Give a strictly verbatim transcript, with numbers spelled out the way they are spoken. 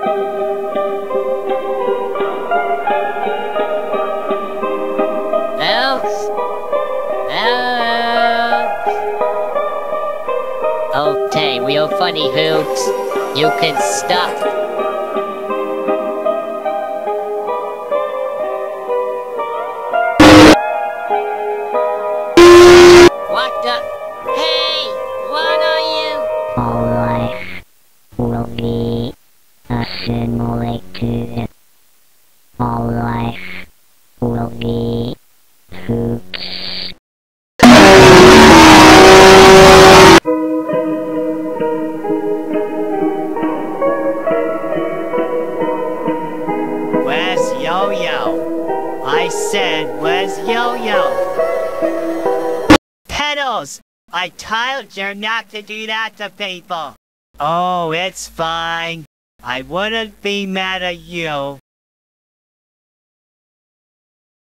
Okay, real funny, Hoops. You can stop. What the? Hey! What are you? All life will be assimilated. All life will be hoops. Where's Yo-Yo? I said, where's Yo-Yo? Pedals! I told you not to do that to people. Oh, it's fine. I wouldn't be mad at you.